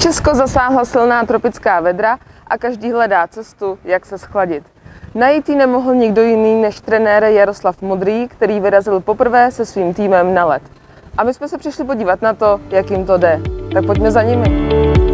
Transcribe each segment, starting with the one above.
Česko zasáhla silná tropická vedra a každý hledá cestu, jak se schladit. Najít ji nemohl nikdo jiný než trenér Jaroslav Modrý, který vyrazil poprvé se svým týmem na led. A my jsme se přišli podívat na to, jak jim to jde. Tak pojďme za nimi.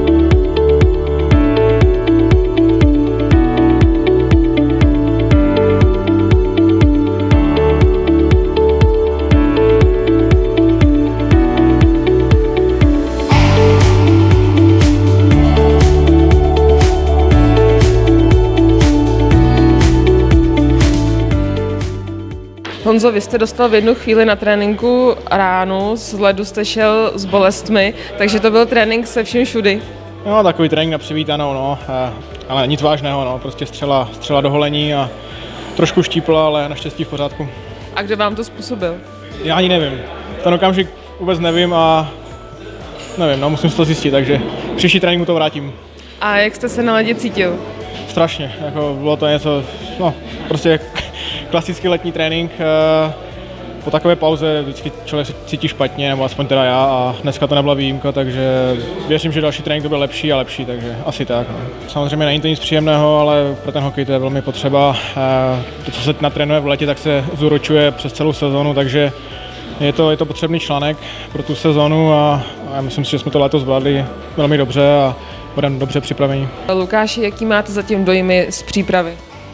Honzo, vy jste dostal v jednu chvíli na tréninku ránu, z ledu jste šel s bolestmi, takže to byl trénink se vším všudy. No, takový trénink na přivítanou, no, ale nic vážného, no, prostě střela do holení a trošku štípla, ale naštěstí v pořádku. A kdo vám to způsobil? Já ani nevím, ten okamžik vůbec nevím a nevím, no, musím si to zjistit, takže příští trénink mu to vrátím. A jak jste se na ledě cítil? Strašně, jako bylo to něco, no, prostě klasický letní trénink. Po takové pauze vždycky člověk se cítí špatně, nebo aspoň teda já, a dneska to nebyla výjimka, takže věřím, že další trénink to byl lepší a lepší, takže asi tak. No. Samozřejmě není to nic příjemného, ale pro ten hokej to je velmi potřeba. To, co se natrénuje v letě, tak se zúročuje přes celou sezonu, takže je to potřebný článek pro tu sezonu a já myslím si, že jsme to léto zvládli velmi dobře a budeme dobře připraveni. Lukáši, jaký máte zatím dojmy z přípravy?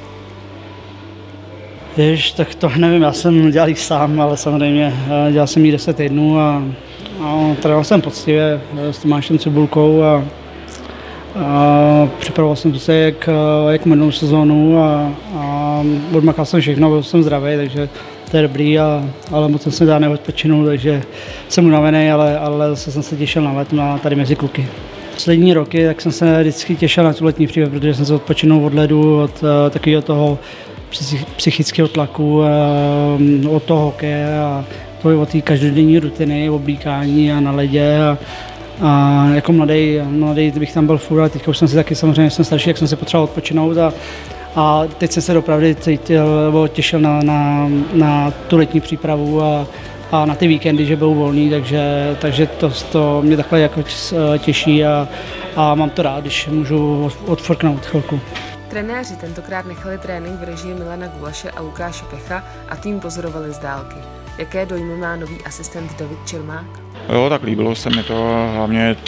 Tak to nevím, já jsem dělal jich sám, ale samozřejmě dělal jsem jí 10 týdnů a trénoval jsem poctivě s Tomášem Cibulkou a připravoval jsem se jak minulou sezónu a odmakal jsem všechno, byl jsem zdravý, takže to je dobrý, ale moc jsem se dál neodpočinul, takže jsem unavený, ale zase jsem se těšil na let tady mezi kluky. Poslední roky tak jsem se vždycky těšil na tu letní přípravu, protože jsem se odpočinul od ledu, od takového toho psychického tlaku, od toho hokeje a od té každodenní rutiny, oblíkání a na ledě. A jako mladý bych tam byl furt, a teď už jsem si taky samozřejmě, jsem starší, jak jsem se potřeboval odpočinout a teď jsem se dopravdy těšil na tu letní přípravu a na ty víkendy, že byl volný, takže to mě takhle jako těší a mám to rád, když můžu odfrknout chvilku. Trenéři tentokrát nechali trénink v režii Milana Gulaše a Lukáše Pecha a tým pozorovali z dálky. Jaké dojmy má nový asistent David Čermák? Jo, tak líbilo se mi to, hlavně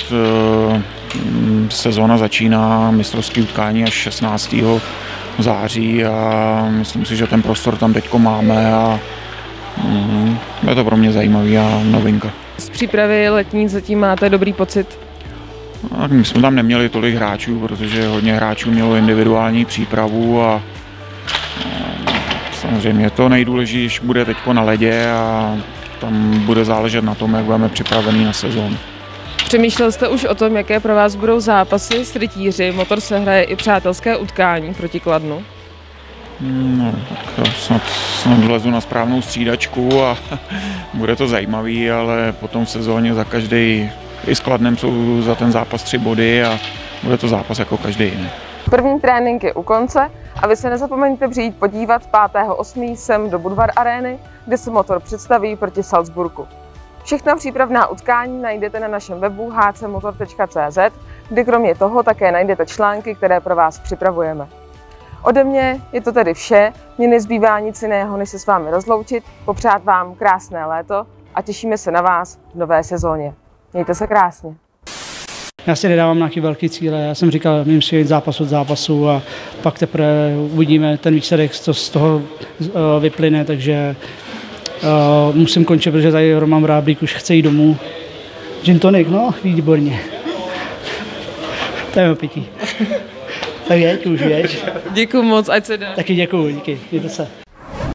sezóna začíná mistrovské utkání až 16. září a myslím si, že ten prostor tam teďko máme a je to pro mě zajímavý a novinka. Z přípravy letní zatím máte dobrý pocit? My jsme tam neměli tolik hráčů, protože hodně hráčů mělo individuální přípravu a samozřejmě to nejdůležitější bude teď na ledě a tam bude záležet na tom, jak budeme připravení na sezónu. Přemýšlel jste už o tom, jaké pro vás budou zápasy s rytíři? Motor se hraje i přátelské utkání proti Kladnu. No, tak snad vlezu na správnou střídačku a bude to zajímavý, ale potom v sezóně za každý i s Kladnem jsou za ten zápas 3 body a bude to zápas jako každý jiný. První trénink je u konce a vy se nezapomeňte přijít podívat 5.8. sem do Budvar Arény, kde se Motor představí proti Salzburgu. Všechna přípravná utkání najdete na našem webu hcmotor.cz, kde kromě toho také najdete články, které pro vás připravujeme. Ode mě je to tedy vše, mně nezbývá nic jiného, než se s vámi rozloučit, popřát vám krásné léto a těšíme se na vás v nové sezóně. Mějte se krásně. Já si nedávám nějaké velké cíle, já jsem říkal, mím si jít zápas od zápasu a pak teprve uvidíme ten výsledek, co z toho vyplyne, takže musím končit, protože tady Roman Vráblík už chce jít domů. Gin tonic, no, výborně. To je pití. Tak jeď už, jeď. Děkuju moc, ať se dá. Taky děkuju, díky, mějte se.